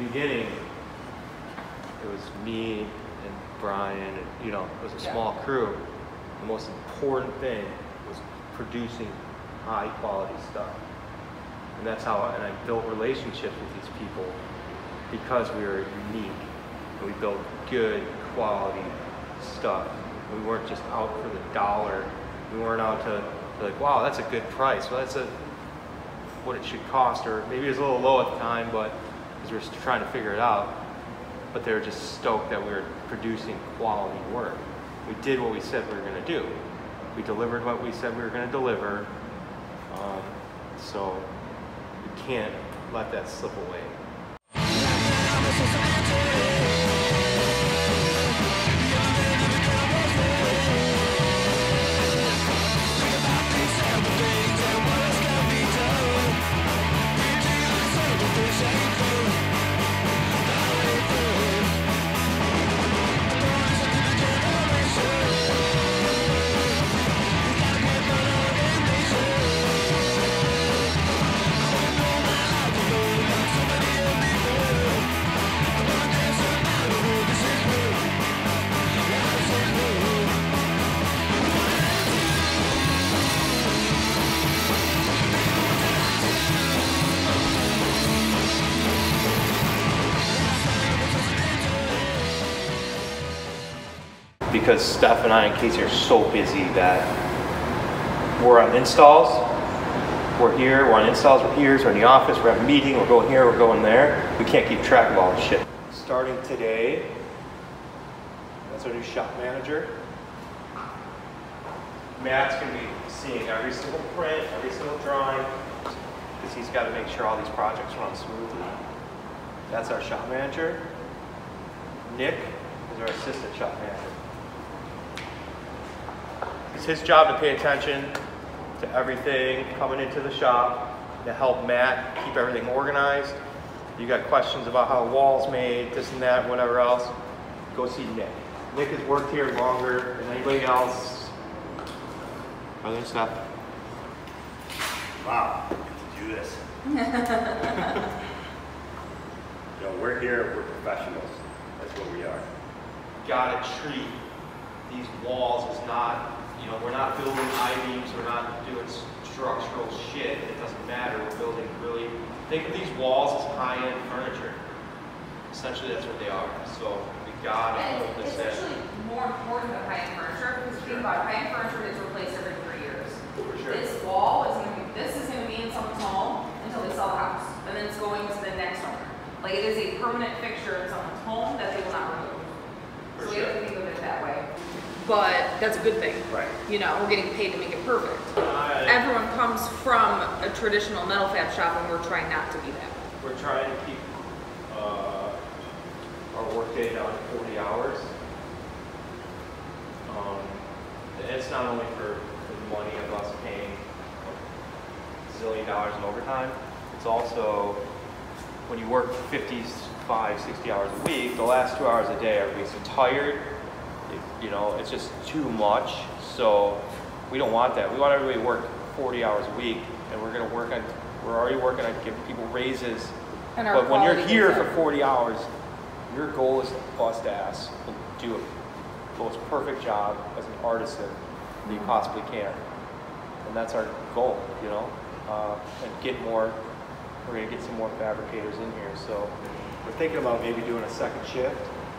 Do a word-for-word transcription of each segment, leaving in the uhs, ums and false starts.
beginning, it was me and Brian, and, you know, it was a small Yeah. crew. The most important thing was producing high quality stuff. And that's how, and I built relationships with these people because we were unique. And we built good quality stuff. We weren't just out for the dollar. We weren't out to, to like, wow, that's a good price. Well, that's a, what it should cost, or maybe it was a little low at the time, but because we were trying to figure it out. But they were just stoked that we were producing quality work. We did what we said we were going to do. We delivered what we said we were going to deliver. Um, so we can't let that slip away. Because Steph and I and Kacy are so busy that we're on installs, we're here, we're on installs, we're here, we're in the office, we're at a meeting, we're going here, we're going there. We can't keep track of all this shit. Starting today, that's our new shop manager. Matt's gonna be seeing every single print, every single drawing, because he's got to make sure all these projects run smoothly. That's our shop manager. Nick is our assistant shop manager. It's his job to pay attention to everything coming into the shop, to help Matt keep everything organized. You got questions about how a wall's made, this and that, whatever else, go see Nick. Nick has worked here longer than anybody else. Other than stuff. Wow, I get to do this. You know, we're here, we're professionals. That's what we are. Gotta treat these walls as not, you know, we're not building I-beams, we're not doing structural shit. It doesn't matter. We're building really, think of these walls as high-end furniture. Essentially, that's what they are. So we gotta And hold this it's in. actually more important than high-end furniture, because think about high-end furniture is replaced every three years. For sure. This wall is going to be, this is going to be in someone's home until they sell the house, and then it's going to the next owner. Like, it is a permanent fixture in someone's home that they will not remove. For so we sure. have to think of it that way. But that's a good thing. Right. You know, we're getting paid to make it perfect. Uh, Everyone comes from a traditional metal fab shop, and we're trying not to be that. We're trying to keep uh, our workday down to forty hours. Um, and it's not only for the money of us paying a zillion dollars in overtime, it's also when you work fifty-five, sixty hours a week, the last two hours a day everybody's so tired, it, you know, it's just too much. So we don't want that. We want everybody to work forty hours a week, and we're going to work on, we're already working on giving people raises. And our But when you're quality here goes for up. forty hours, your goal is to bust ass and do a most perfect job as an artisan that you possibly can. And that's our goal, you know, uh, and get more, we're gonna get some more fabricators in here. So we're thinking about maybe doing a second shift,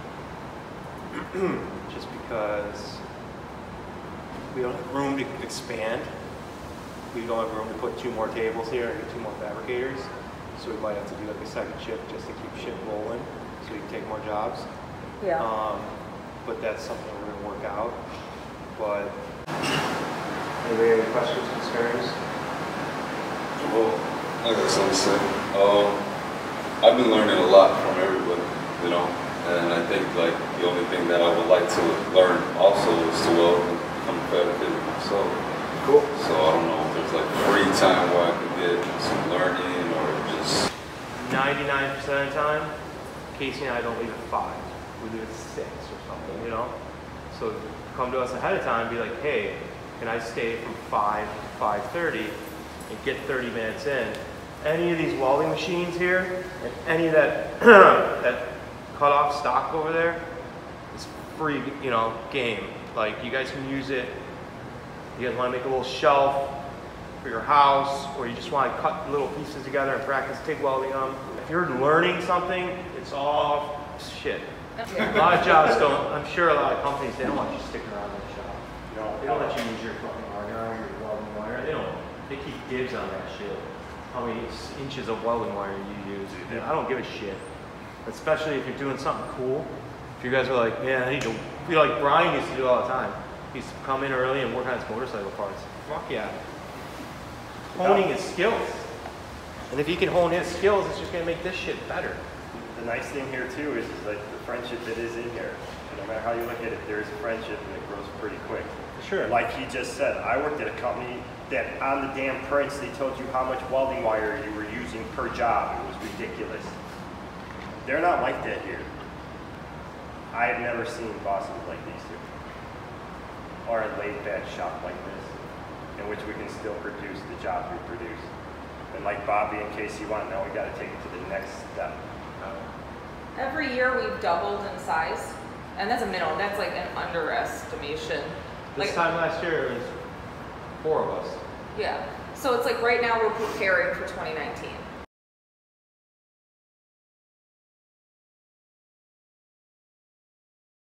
just because we don't have room to expand. We don't have room to put two more tables here and get two more fabricators. So we might have to do like a second shift just to keep shit rolling so we can take more jobs. Yeah. Um, but that's something we're gonna work out. But anybody have any questions, concerns? Well, I got something to say. Um, I've been learning a lot from everybody, you know, and I think like the only thing that I would like to learn also is to well become a fabricator myself. Cool. So I don't know if there's like free time where I can get some learning or just. ninety-nine percent of the time, Kacy and I don't leave at five. We leave at six or something, you know? So come to us ahead of time and be like, hey, can I stay from five to five thirty and get thirty minutes in any of these welding machines here, and any of that that cut off stock over there, it's free, you know, game. Like, you guys can use it. You guys want to make a little shelf for your house, or you just want to cut little pieces together and practice TIG welding them. If you're learning something, it's all shit. A lot of jobs don't, I'm sure a lot of companies, they don't want you sticking around in the shop. No, They don't let you use your fucking iron iron, your welding wire. They don't, they keep dibs on that shit. How many inches of welding wire you use. I don't give a shit. Especially if you're doing something cool. If you guys are like, man, I need to, you know, like Brian used to do all the time. He used to come in early and work on his motorcycle parts. Fuck yeah. Honing his skills. And if he can hone his skills, it's just gonna make this shit better. The nice thing here too is, is like the friendship that is in here. No matter how you look at it, there is a friendship and it grows pretty quick. Sure. Like he just said, I worked at a company that on the damn prints they told you how much welding wire you were using per job. It was ridiculous. They're not like that here. I have never seen bosses like these two. Or a laid back shop like this, in which we can still produce the jobs we produce. And like Bobby and Kacy want, now we gotta take it to the next step. Every year we've doubled in size, and that's a minimum. That's like an underestimation. This Like, time last year, it was four of us. yeah. So it's like right now we're preparing for twenty nineteen.